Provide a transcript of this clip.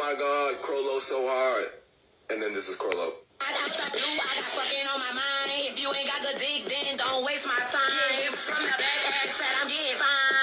my God, Crollo so hard. And then this is Crollo. I got fucking on my mind. If you ain't got good dick, then don't waste my time. From the back, ass fat, I'm getting fine.